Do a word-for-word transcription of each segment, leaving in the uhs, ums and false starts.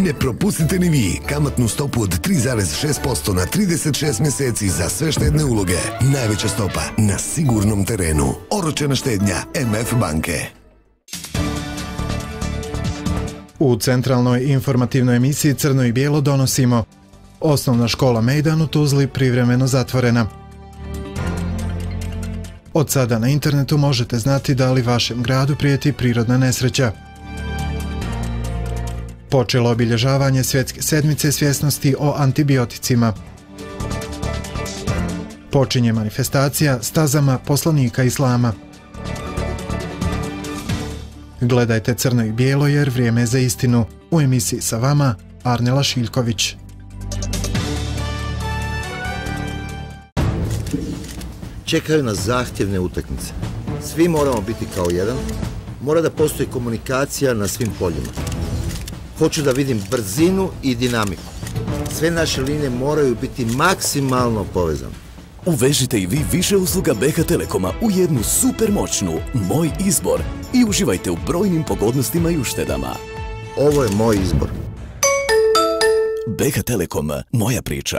Ne propustite ni vi kamatnu stopu od tri zarez šest posto na trideset šest mjeseci za sve štedne uloge. Najveća stopa na sigurnom terenu. Oročena štednja M F banke. U centralnoj informativnoj emisiji Crno i bijelo donosimo: Osnovna škola Mejdan u Tuzli privremeno zatvorena. Od sada na internetu možete znati da li vašem gradu prijeti prirodna nesreća. Počelo obilježavanje Svjetske sedmice svjesnosti o antibioticima. Počinje manifestacija stazama poslanika Islama. Gledajte Crno i bijelo jer vrijeme je za istinu. U emisiji sa vama Arnela Šiljković. Čekaju nas zahtjevne utakmice. Svi moramo biti kao jedan. Mora da postoji komunikacija na svim poljima. Hoću da vidim brzinu i dinamiku. Sve naše linije moraju biti maksimalno povezane. Uvežite i vi više usluga B H Telekoma u jednu super moćnu Moj izbor i uživajte u brojnim pogodnostima i uštedama. Ovo je moj izbor. B H Telekom, moja priča.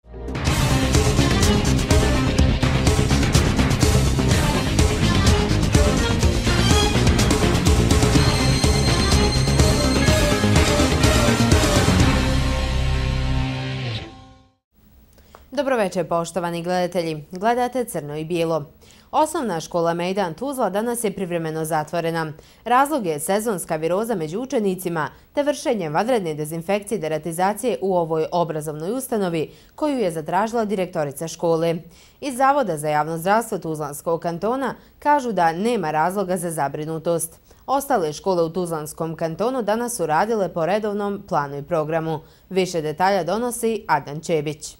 Dobroveče, poštovani gledatelji. Gledate Crno i bijelo. Osnovna škola Mejdan Tuzla danas je privremeno zatvorena. Razlog je sezonska viroza među učenicima te vršenje vanredne dezinfekcije i deratizacije u ovoj obrazovnoj ustanovi koju je zatražila direktorica škole. Iz Zavoda za javno zdravstvo Tuzlanskog kantona kažu da nema razloga za zabrinutost. Ostale škole u Tuzlanskom kantonu danas su radile po redovnom planu i programu. Više detalja donosi Adnan Čebić.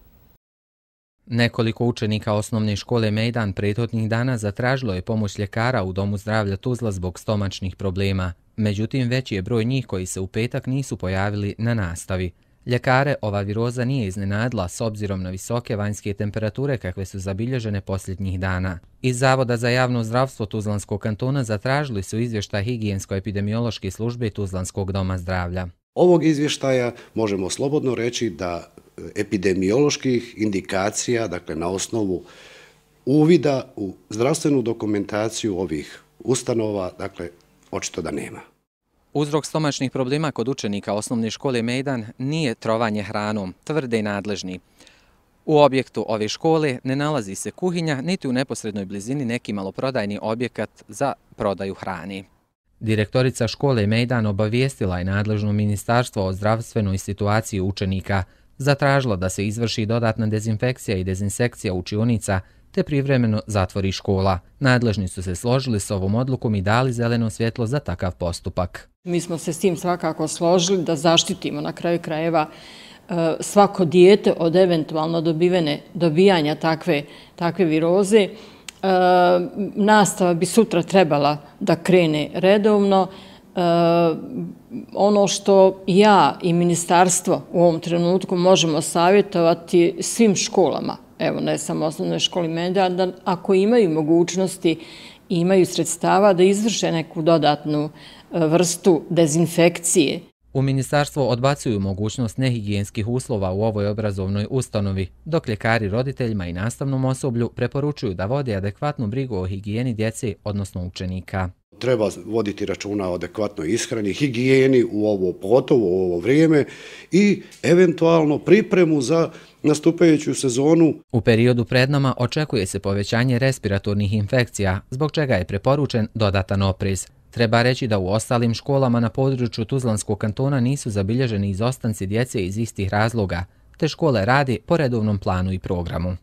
Nekoliko učenika osnovne škole Mejdan prethodnih dana zatražilo je pomoć ljekara u Domu zdravlja Tuzla zbog stomačnih problema. Međutim, veći je broj njih koji se u petak nisu pojavili na nastavi. Ljekare ova viroza nije iznenadila s obzirom na visoke vanjske temperature kakve su zabilježene posljednjih dana. Iz Zavoda za javno zdravstvo Tuzlanskog kantona zatražili su izvještaj higijensko-epidemiološke službe Tuzlanskog doma zdravlja. Ovog izvještaja možemo slobodno reći da epidemioloških indikacija, dakle na osnovu uvida u zdravstvenu dokumentaciju ovih ustanova, dakle očito da nema. Uzrok stomačnih problema kod učenika osnovne škole Mejdan nije trovanje hranom, tvrde nadležni. U objektu ove škole ne nalazi se kuhinja, niti u neposrednoj blizini neki maloprodajni objekat za prodaju hrane. Direktorica škole Mejdan obavijestila je nadležno ministarstvo o zdravstvenoj situaciji učenika, zatražila da se izvrši dodatna dezinfekcija i dezinsekcija učionica te privremeno zatvori škola. Nadležni su se složili s ovom odlukom i dali zeleno svjetlo za takav postupak. Mi smo se s tim svakako složili da zaštitimo na kraju krajeva svako dijete od eventualno dobivene, dobijanja takve, takve viroze. E, nastava bi sutra trebala da krene redovno. E, ono što ja i ministarstvo u ovom trenutku možemo savjetovati svim školama, evo ne samo osnovnoj školi Mejdan, da ako imaju mogućnosti i imaju sredstava da izvrše neku dodatnu vrstu dezinfekcije. U ministarstvu odbacuju mogućnost nehigijenskih uslova u ovoj obrazovnoj ustanovi, dok ljekari roditeljima i nastavnom osoblju preporučuju da vode adekvatnu brigu o higijeni djece, odnosno učenika. Treba voditi računa o adekvatnoj ishrani, higijeni u ovo pogotovo u ovo vrijeme i eventualno pripremu za nastupajuću sezonu. U periodu pred nama očekuje se povećanje respiratornih infekcija, zbog čega je preporučen dodatan oprez. Treba reći da u ostalim školama na području Tuzlanskog kantona nisu zabilježeni izostanci djece iz istih razloga, te škole radi po redovnom planu i programu.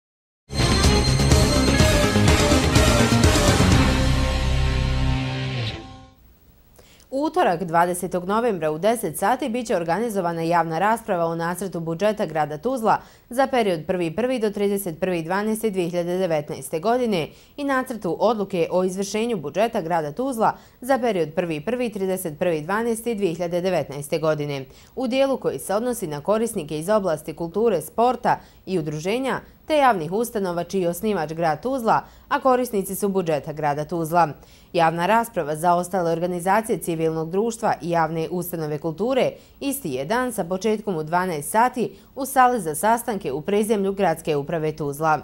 U utorak dvadesetog novembra u deset sati biće organizovana javna rasprava o nacrtu budžeta grada Tuzla za period prvi prvog do trideset prvog dvanaestog dve hiljade devetnaeste. godine i nacrtu odluke o izvršenju budžeta grada Tuzla za period prvi prvog do trideset prvog dvanaestog dve hiljade devetnaeste. godine. U dijelu koji se odnosi na korisnike iz oblasti kulture, sporta i udruženja te javnih ustanova čiji je osnivač grad Tuzla, a korisnici su budžeta grada Tuzla. Javna rasprava za ostale organizacije civilnog društva i javne ustanove kulture isti je dan sa početkom u dvanaest sati u sali za sastanke u prizemlju Gradske uprave Tuzla.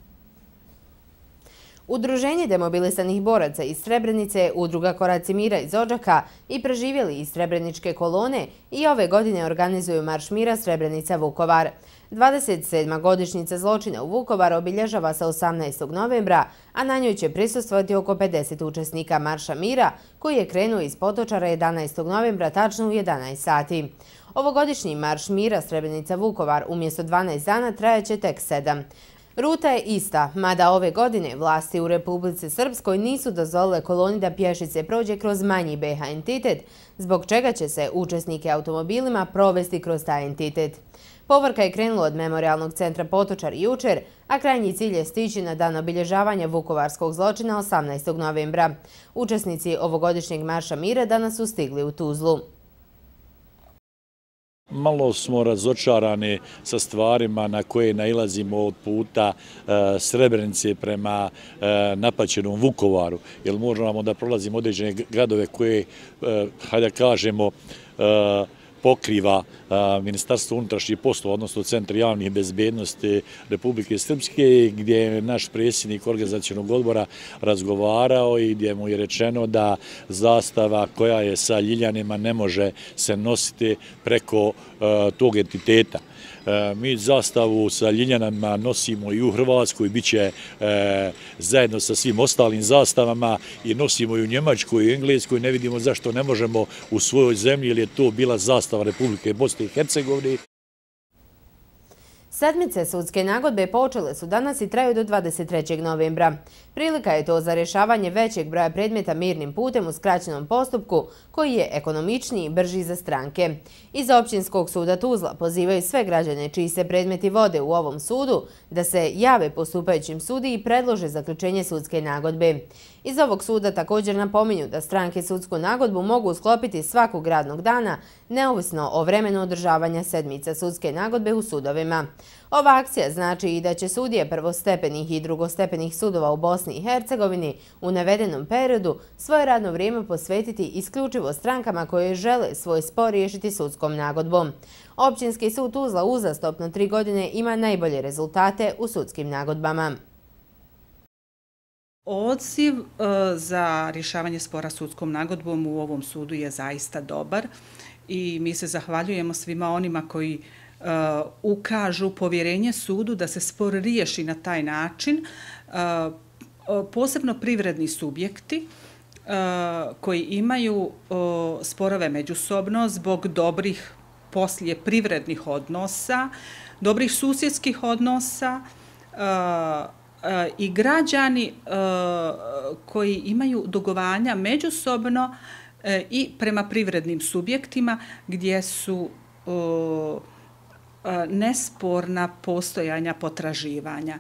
Udruženje demobilisanih boraca iz Srebrenice, Udruga Koraci mira iz Odžaka i preživjeli iz Srebreničke kolone i ove godine organizuju Marš mira Srebrenica-Vukovar. dvadeset sedma godišnjica zločina u Vukovaru obilježava se osamnaestog novembra, a na njoj će prisustvovati oko pedeset učesnika Marša mira koji je krenuo iz Potočara jedanaestog novembra tačno u jedanaest sati. Ovogodišnji Marš mira Srebrenica-Vukovar umjesto dvanaest dana trajaće tek sedam. Ruta je ista, mada ove godine vlasti u Republici Srpskoj nisu dozvolile koloni da pješice prođe kroz manji be ha entitet, zbog čega će se učesnike automobilima provesti kroz taj entitet. Povorka je krenula od Memorialnog centra Potočar jučer, a krajnji cilj je stići na dan obilježavanja vukovarskog zločina osamnaestog novembra. Učesnici ovogodišnjeg Marša mira danas su stigli u Tuzlu. Malo smo razočarani sa stvarima na koje nailazimo od puta Srebrenice prema napaćenom Vukovaru, jer možemo da prolazimo određene gradove koje, hajde kažemo, pokriva Ministarstvo unutrašnjih poslova, odnosno Centar javnih bezbednosti Republike Srpske, gdje je naš predsjednik organizacionog odbora razgovarao i gdje mu je rečeno da zastava koja je sa ljiljanima ne može se nositi preko tog entiteta. Mi zastavu sa ljiljanama nosimo i u Hrvatskoj, bit će zajedno sa svim ostalim zastavama i nosimo i u Njemačkoj i Engleskoj. Ne vidimo zašto ne možemo u svojoj zemlji, jer je to bila zastava Republike Bosne i Hercegovine. Sedmice sudske nagodbe počele su danas i traju do dvadeset trećeg novembra. Prilika je to za rješavanje većeg broja predmeta mirnim putem u skraćenom postupku, koji je ekonomičniji i brži za stranke. Iz Općinskog suda Tuzla pozivaju sve građane čiji se predmeti vode u ovom sudu da se jave postupajućim sudi i predlože zaključenje sudske nagodbe. Iz ovog suda također napominju da stranke sudsku nagodbu mogu sklopiti svakog radnog dana, neovisno o vremenu održavanja sedmica sudske nagodbe u sudovima. Ova akcija znači i da će sudije prvostepenih i drugostepenih sudova u Bosni i Hercegovini u navedenom periodu svoje radno vrijeme posvetiti isključivo strankama koje žele svoj spor riješiti sudskom nagodbom. Općinski sud Tuzla uzastopno tri godine ima najbolje rezultate u sudskim nagodbama. Odziv za rješavanje spora sudskom nagodbom u ovom sudu je zaista dobar i mi se zahvaljujemo svima onima koji ukažu povjerenje sudu da se spor riješi na taj način, posebno privredni subjekti koji imaju sporove međusobno zbog dobrih poslije privrednih odnosa, dobrih susjedskih odnosa i građani koji imaju dugovanja međusobno i prema privrednim subjektima gdje su nesporna postojanja potraživanja.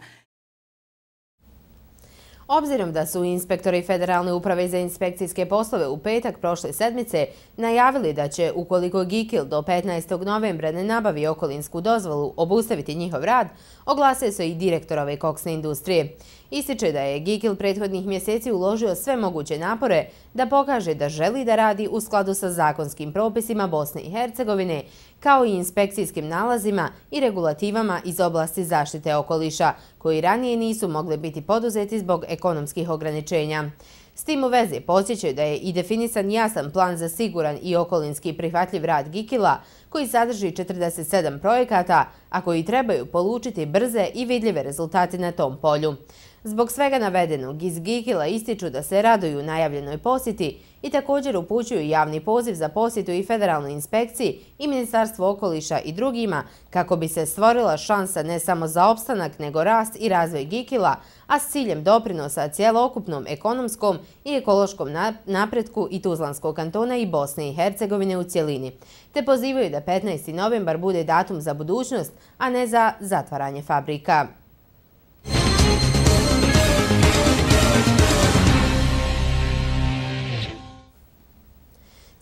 Obzirom da su inspektori Federalne uprave za inspekcijske poslove u petak prošle sedmice najavili da će, ukoliko Gikil do petnaestog novembra ne nabavi okolinsku dozvolu, obustaviti njihov rad, oglasio se i direktor ove koksne industrije. Ističe da je Gikil prethodnih mjeseci uložio sve moguće napore da pokaže da želi da radi u skladu sa zakonskim propisima Bosne i Hercegovine, kao i inspekcijskim nalazima i regulativama iz oblasti zaštite okoliša, koji ranije nisu mogli biti poduzeti zbog ekonomskih ograničenja. S tim u vezi podsjećaju da je i definisan jasan plan za siguran i okolinski prihvatljiv rad Gikila, koji sadrži četrdeset sedam projekata, a koji trebaju polučiti brze i vidljive rezultate na tom polju. Zbog svega navedenog iz Gikila ističu da se raduju najavljenoj posjeti i također upućuju javni poziv za posjetu i Federalnoj inspekciji i Ministarstvu okoliša i drugima kako bi se stvorila šansa ne samo za opstanak nego rast i razvoj Gikila, a s ciljem doprinosa cijelokupnom ekonomskom i ekološkom napretku i Tuzlanskog kantona i Bosne i Hercegovine u cjelini. Te pozivaju da petnaesti novembar bude datum za budućnost, a ne za zatvaranje fabrika.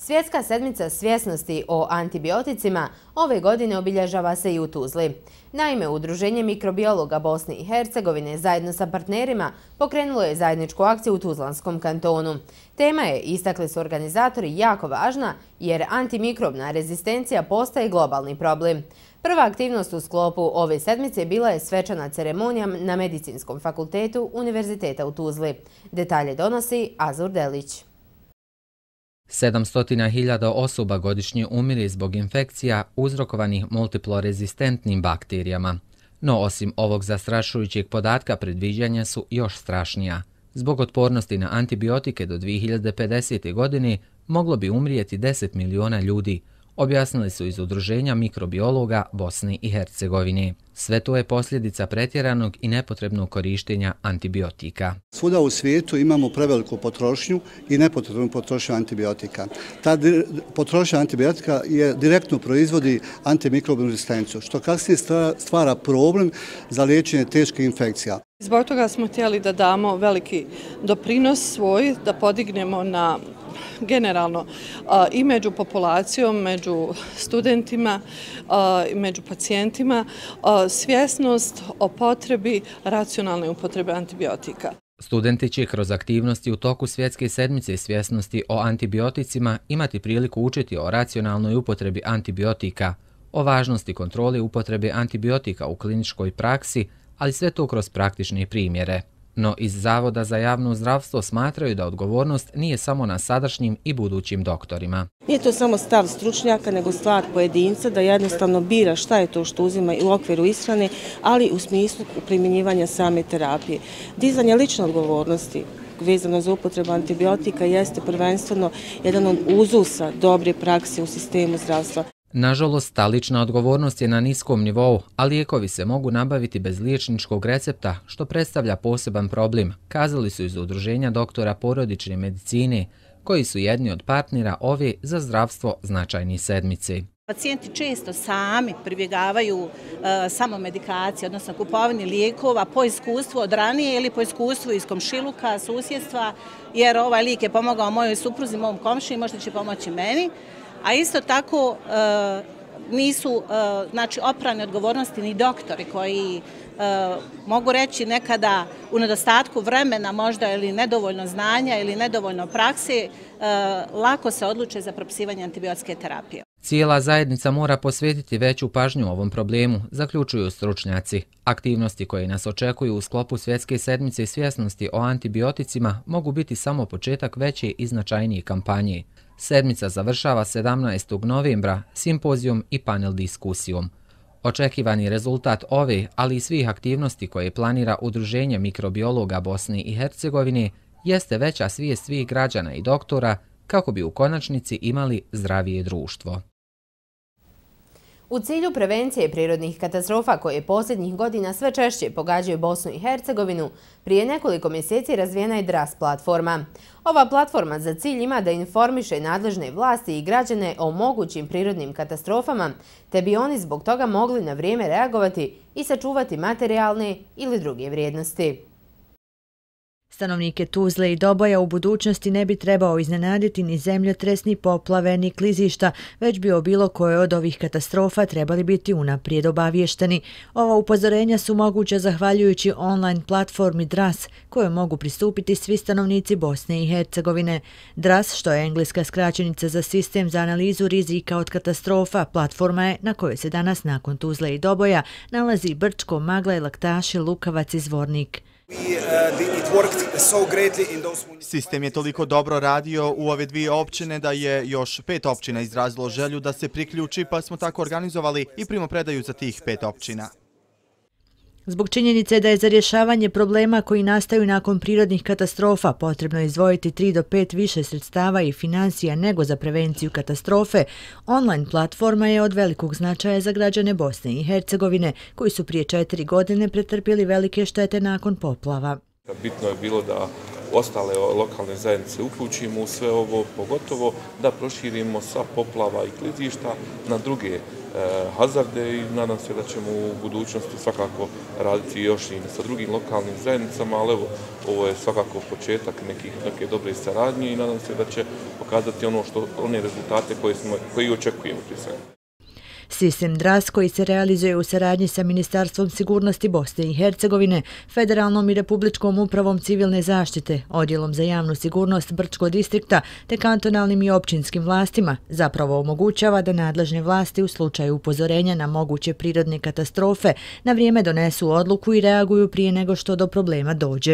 Svjetska sedmica svjesnosti o antibioticima ove godine obilježava se i u Tuzli. Naime, Udruženje mikrobiologa Bosne i Hercegovine zajedno sa partnerima pokrenulo je zajedničku akciju u Tuzlanskom kantonu. Tema je, istakli su organizatori, jako važna jer antimikrobna rezistencija postaje globalni problem. Prva aktivnost u sklopu ove sedmice bila je svečana ceremonija na Medicinskom fakultetu Univerziteta u Tuzli. Detalje donosi Azur Delić. sedamsto hiljada osoba godišnje umire zbog infekcija uzrokovanih multiplorezistentnim bakterijama. No, osim ovog zastrašujućeg podatka, predviđanja su još strašnija. Zbog otpornosti na antibiotike do dvije hiljade pedesete. godine moglo bi umrijeti deset miliona ljudi, objasnili su iz Udruženja mikrobiologa Bosne i Hercegovine. Sve to je posljedica pretjeranog i nepotrebnog korištenja antibiotika. Svuda u svijetu imamo preveliku potrošnju i nepotrebnu potrošnju antibiotika. Ta potrošnja antibiotika je direktno proizvodi antimikrobnu rezistenciju, što kasnije stvara problem za liječenje teških infekcija. Zbog toga smo htjeli da damo veliki doprinos svoj, da podignemo na generalno i među populacijom, među studentima, među pacijentima svjesnost o potrebi racionalne upotrebe antibiotika. Studenti će kroz aktivnosti u toku Svjetske sedmice svjesnosti o antibioticima imati priliku učiti o racionalnoj upotrebi antibiotika, o važnosti kontrole upotrebe antibiotika u kliničkoj praksi, ali sve to kroz praktične primjere. No iz Zavoda za javno zdravstvo smatraju da odgovornost nije samo na sadašnjim i budućim doktorima. Nije to samo stav stručnjaka, nego stvar pojedinca da jednostavno bira šta je to što uzima u okviru ishrane, ali u smislu primjenjivanja same terapije. Dizanje lične odgovornosti vezano za upotrebu antibiotika jeste prvenstveno jedan od uzusa dobre prakse u sistemu zdravstva. Nažalost, ta lična odgovornost je na niskom nivou, a lijekovi se mogu nabaviti bez liječničkog recepta, što predstavlja poseban problem, kazali su iz Udruženja doktora porodične medicine, koji su jedni od partnera ove za zdravstvo značajni sedmice. Pacijenti često sami pribjegavaju uh, samomedikacije, odnosno kupovini lijekova po iskustvu od ranije ili po iskustvu iz komšiluka, susjedstva, jer ovaj lijek je pomogao mojoj supruzi, mom komšiji, možda će pomoći meni. A isto tako e, nisu e, znači, oprane odgovornosti ni doktori koji e, mogu reći nekada u nedostatku vremena možda ili nedovoljno znanja ili nedovoljno prakse e, lako se odluče za propisivanje antibiotske terapije. Cijela zajednica mora posvetiti veću pažnju ovom problemu, zaključuju stručnjaci. Aktivnosti koje nas očekuju u sklopu Svjetske sedmice svjesnosti o antibioticima mogu biti samo početak veće i značajnije kampanje. Sedmica završava sedamnaestog novembra simpozijom i panel diskusijom. Očekivani rezultat ove, ali i svih aktivnosti koje planira Udruženje mikrobiologa Bosne i Hercegovine, jeste veća svijest svih građana i doktora kako bi u konačnici imali zdravije društvo. U cilju prevencije prirodnih katastrofa koje posljednjih godina sve češće pogađaju Bosnu i Hercegovinu, prije nekoliko mjeseci razvijena je Dras platforma. Ova platforma za cilj ima da informiše nadležne vlasti i građane o mogućim prirodnim katastrofama, te bi oni zbog toga mogli na vrijeme reagovati i sačuvati materijalne ili druge vrijednosti. Stanovnike Tuzle i Doboja u budućnosti ne bi trebao iznenaditi ni zemljotres, ni poplave, ni klizišta, već bi o bilo koje od ovih katastrofa trebali biti unaprijed obavješteni. Ova upozorenja su moguća zahvaljujući online platformi Dras, kojoj mogu pristupiti svi stanovnici Bosne i Hercegovine. Dras, što je engleska skraćenica za sistem za analizu rizika od katastrofa, platforma je na kojoj se danas nakon Tuzle i Doboja nalazi Brčko, Maglaj, Laktaši, Lukavac i Zvornik. Sistem je toliko dobro radio u ove dvije općine da je još pet općina izrazilo želju da se priključi, pa smo tako organizovali i primopredaju za tih pet općina. Zbog činjenice da je za rješavanje problema koji nastaju nakon prirodnih katastrofa potrebno izdvojiti tri do pet više sredstava i financija nego za prevenciju katastrofe, online platforma je od velikog značaja za građane Bosne i Hercegovine, koji su prije četiri godine pretrpjeli velike štete nakon poplava. Bitno je bilo da ostale lokalne zajednice uključimo u sve ovo, pogotovo da proširimo sa poplava i klizišta na druge hazarde i nadam se da ćemo u budućnosti svakako raditi još i sa drugim lokalnim zajednicama, ali evo, ovo je svakako početak nekih, neke dobre saradnje i nadam se da će pokazati ono što, one rezultate koje, smo, koje očekujemo prije svega. Sistem D R A S koji se realizuje u saradnji sa Ministarstvom sigurnosti Bosne i Hercegovine, Federalnom i Republičkom upravom civilne zaštite, Odjelom za javnu sigurnost Brčkog distrikta te kantonalnim i općinskim vlastima zapravo omogućava da nadležne vlasti u slučaju upozorenja na moguće prirodne katastrofe na vrijeme donesu odluku i reaguju prije nego što do problema dođe.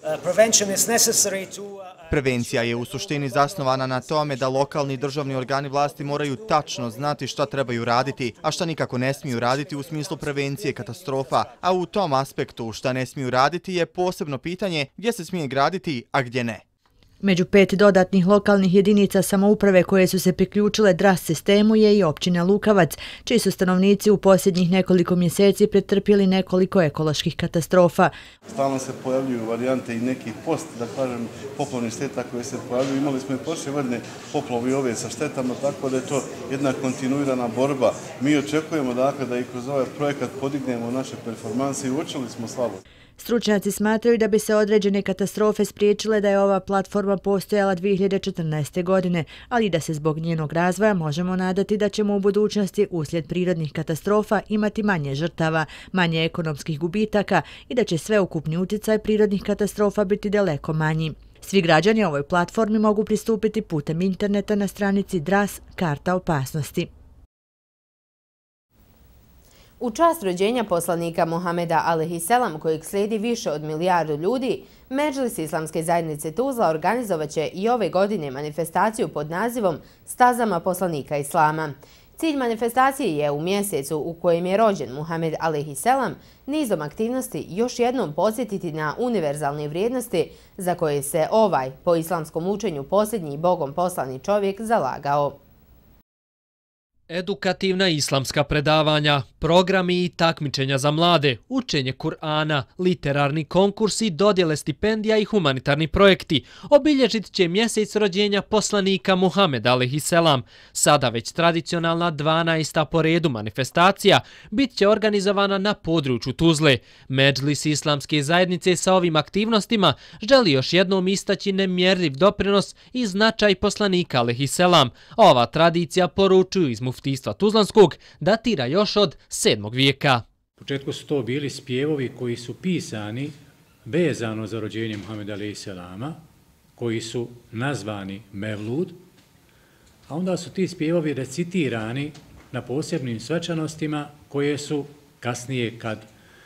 Prevencija je u suštini zasnovana na tome da lokalni državni organi vlasti moraju tačno znati šta trebaju raditi, a šta nikako ne smiju raditi u smislu prevencije katastrofa, a u tom aspektu šta ne smiju raditi je posebno pitanje gdje se smije graditi, a gdje ne. Među pet dodatnih lokalnih jedinica samouprave koje su se priključile D R A S sistemu je i općina Lukavac, čiji su stanovnici u posljednjih nekoliko mjeseci pretrpjeli nekoliko ekoloških katastrofa. Stalno se pojavljuju varijante i nekih post, da kažem, poplavnih šteta koje se pojavljuju. Imali smo i prošle godine poplavi ove sa štetama, tako da je to jedna kontinuirana borba. Mi očekujemo dakle da i kroz ovaj projekat podignemo naše performanse i uočili smo slabost. Stručnjaci smatraju da bi se određene katastrofe spriječile da je ova platforma postojala dvije hiljade četrnaeste. godine, ali da se zbog njenog razvoja možemo nadati da ćemo u budućnosti uslijed prirodnih katastrofa imati manje žrtava, manje ekonomskih gubitaka i da će sveukupni utjecaj prirodnih katastrofa biti daleko manji. Svi građani ovoj platformi mogu pristupiti putem interneta na stranici D R A S Karta opasnosti. U čast rođenja poslanika Muhameda alejhiselam, kojeg slijedi više od milijardu ljudi, Medžlis Islamske zajednice Tuzla organizovaće i ove godine manifestaciju pod nazivom Stazama poslanika Islama. Cilj manifestacije je u mjesecu u kojem je rođen Muhamed alejhiselam nizom aktivnosti još jednom podsjetiti na univerzalne vrijednosti za koje se ovaj, po islamskom učenju posljednji bogom poslani čovjek, zalagao. Edukativna islamska predavanja, programi i takmičenja za mlade, učenje Kur'ana, literarni konkursi, dodjele stipendija i humanitarni projekti obilježit će mjesec rođenja poslanika Muhameda alejhiselam. Sada već tradicionalna dvanaesta po redu manifestacija bit će organizovana na području Tuzle. Medžlis Islamske zajednice sa ovim aktivnostima želi još jednom istaći nemjerljiv doprinos i značaj poslanika alejhiselam. Ova tradicija, poručuju iz Muftijstva Tuzlanskog, datira još od sedmog vijeka. U početku su to bili spjevovi koji su pisani vezano za rođenje Muhameda alejhiselama, koji su nazvani Mevlud, a onda su ti spjevovi recitirani na posebnim svečanostima koje su kasnije, kad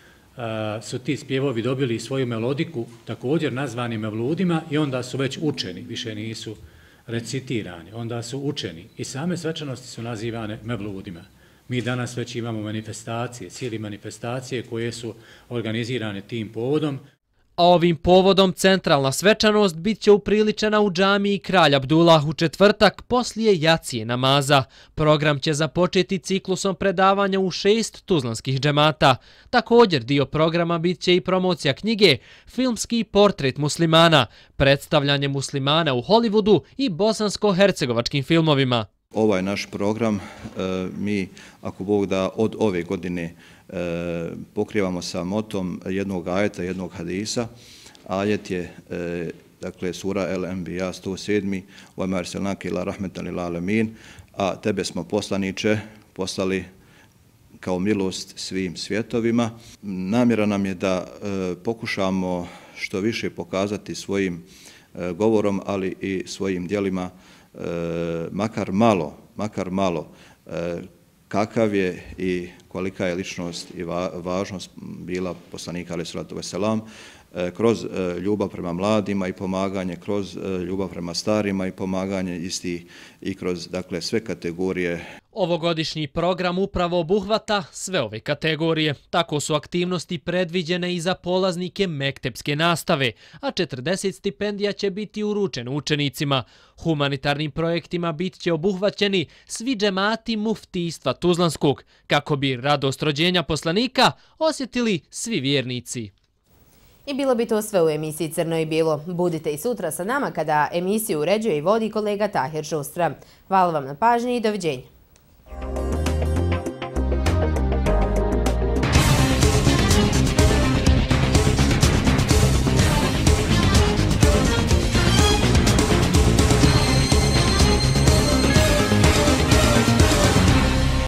a, su ti spjevovi dobili svoju melodiku, također nazvani Mevludima, i onda su već učeni, više nisu recitirani, onda su učeni i same svečanosti su nazivane Mevludima. Mi danas već imamo manifestacije, cijeli manifestacije koje su organizirane tim povodom. A ovim povodom centralna svečanost bit će upriličena u džamiji Kralj Abdullah u četvrtak poslije jacije namaza. Program će započeti ciklusom predavanja u šest tuzlanskih džemata. Također dio programa bit će i promocija knjige Filmski portret muslimana, predstavljanje muslimana u Hollywoodu i bosansko-hercegovačkim filmovima. Ovaj naš program mi, ako Bog da, od ove godine pokrivamo sa motom jednog ajeta, jednog hadisa. Ajet je, dakle, sura El Enbiya sto sedam. وَمَا أَرْسَلْنَاكَ إِلَّا رَحْمَةً لِلْعَالَمِينَ. A tebe smo, poslaniče, poslali kao milost svim svjetovima. Namjera nam je da pokušamo što više pokazati svojim govorom, ali i svojim djelima, makar malo, makar malo, kakav je i kolika je ličnost i važnost bila poslanika alejhi selatu vesselam, kroz ljubav prema mladima i pomaganje, kroz ljubav prema starima i pomaganje istih i kroz, dakle, sve kategorije. Ovogodišnji program upravo obuhvata sve ove kategorije. Tako su aktivnosti predviđene i za polaznike mektepske nastave, a četrdeset stipendija će biti uručeno učenicima. Humanitarnim projektima bit će obuhvaćeni svi džemati Muftijstva Tuzlanskog, kako bi radost rođenja poslanika osjetili svi vjernici. I bilo bi to sve u emisiji Crno i bijelo. Budite i sutra sa nama kada emisiju uređuje i vodi kolega Tahir Žustra. Hvala vam na pažnji i doviđenja.